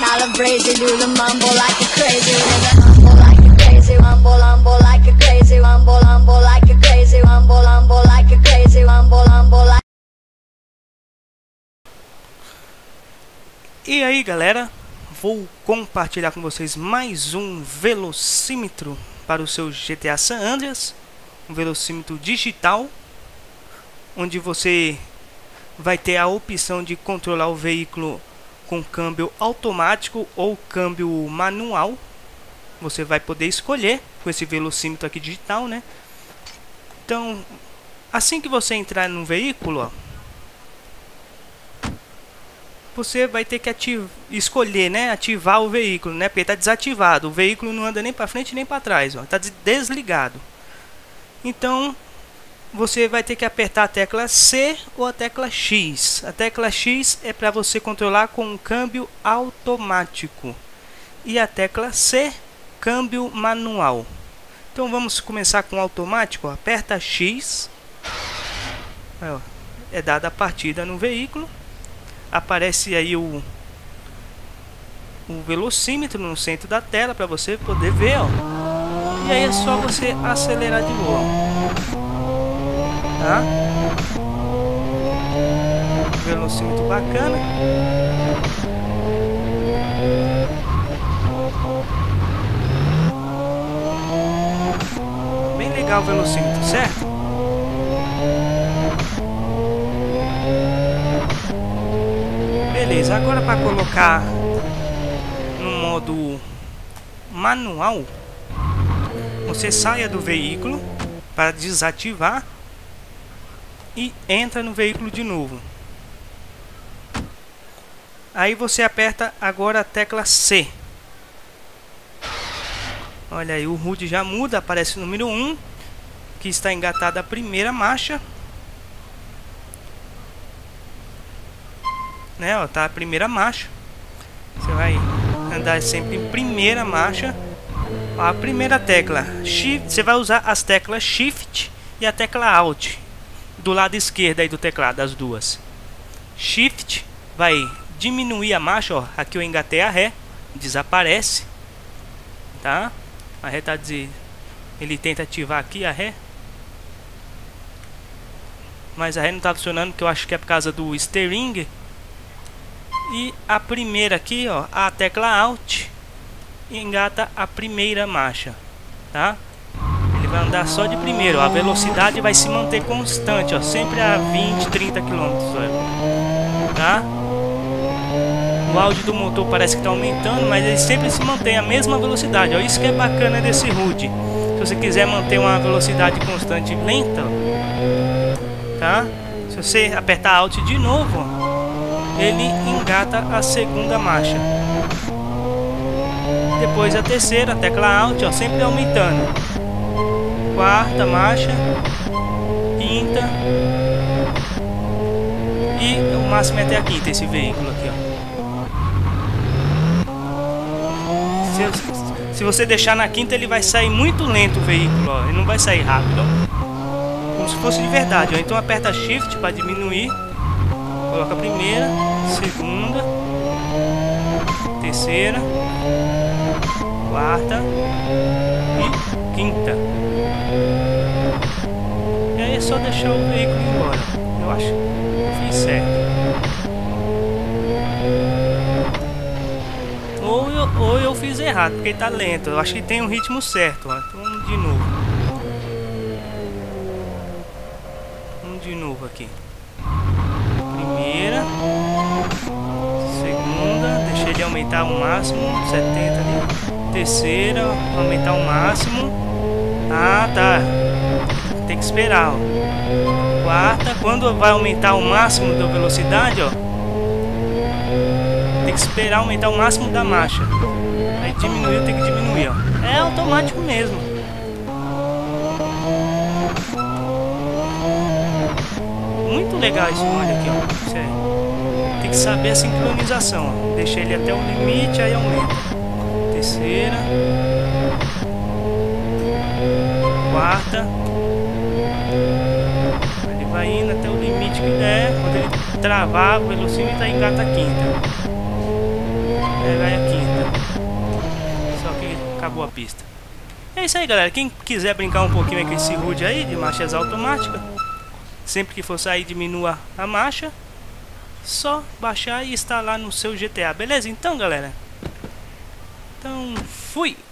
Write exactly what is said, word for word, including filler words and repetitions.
calibrate, do the mumble like a crazy, rumble like a crazy, rumble, rumble like a crazy, rumble, rumble like a crazy, rumble, rumble like a crazy, rumble, rumble like. E aí, galera, vou compartilhar com vocês mais um velocímetro para o seu G T A San Andreas, um velocímetro digital, onde você vai ter a opção de controlar o veículo com câmbio automático ou câmbio manual. Você vai poder escolher com esse velocímetro aqui digital, né? Então, assim que você entrar no veículo, ó, você vai ter que ativar, escolher, né, ativar o veículo, né, porque está desativado. O veículo não anda nem para frente nem para trás, ó, está desligado. Então, você vai ter que apertar a tecla C ou a tecla X. A tecla X é para você controlar com um câmbio automático e a tecla C, câmbio manual. Então vamos começar com o automático. Aperta X, é dada a partida no veículo, aparece aí o, o velocímetro no centro da tela para você poder ver, ó. E aí é só você acelerar de boa. Tá? Velocímetro bacana. Bem legal o velocímetro, certo? Beleza, agora para colocar no modo manual, você saia do veículo para desativar e entra no veículo de novo. Aí você aperta agora a tecla C. Olha aí, o H U D já muda, aparece o número um, que está engatada a primeira marcha, né? Ó, tá a primeira marcha. Você vai andar sempre em primeira marcha. Ó, a primeira tecla Shift, você vai usar as teclas Shift e a tecla Alt do lado esquerdo aí do teclado, as duas. Shift vai diminuir a marcha, ó, aqui eu engatei a ré, desaparece, tá? A ré tá dizendo, ele tenta ativar aqui a ré, mas a ré não tá funcionando, porque eu acho que é por causa do steering. E a primeira aqui, ó, a tecla Alt engata a primeira marcha, tá? Vai andar só de primeiro, a velocidade vai se manter constante, ó, sempre a vinte, trinta quilômetros, tá? O áudio do motor parece que está aumentando, mas ele sempre se mantém a mesma velocidade, ó. Isso que é bacana desse H U D. Se você quiser manter uma velocidade constante lenta, tá? Se você apertar Alt de novo, ó, ele engata a segunda marcha. Depois a terceira, a tecla Alt, ó, sempre aumentando. Quarta marcha, quinta, e o máximo é até a quinta esse veículo aqui, ó. Se, se você deixar na quinta, ele vai sair muito lento o veículo, ó. Ele não vai sair rápido, ó. Como se fosse de verdade, ó. Então aperta Shift para diminuir, coloca a primeira, segunda, terceira, quarta e quinta. E aí é só deixar o veículo embora. Eu acho que eu fiz certo. Ou eu, ou eu fiz errado, porque ele tá lento. Eu acho que tem um ritmo certo, ó. Então vamos de novo. Vamos de novo aqui. Primeira, segunda, deixei ele aumentar ao máximo, setenta ali. Terceira, aumentar ao máximo. Ah, tá. Tem que esperar, ó. Quarta, quando vai aumentar o máximo da velocidade, ó, tem que esperar aumentar o máximo da marcha. Aí diminuiu, tem que diminuir, ó. É automático mesmo. Muito legal esse mod aqui, ó. Sério. Tem que saber a sincronização, ó. Deixa ele até o limite, aí aumenta. Terceira. Quarta. Ele vai indo até o limite que der. Quando ele travar o velocímetro, engata a quinta. Aí vai acabou a pista. É isso aí, galera. Quem quiser brincar um pouquinho com esse H U D aí de marchas automáticas, sempre que for sair diminua a marcha, só baixar e instalar no seu G T A, beleza? Então, galera, então fui!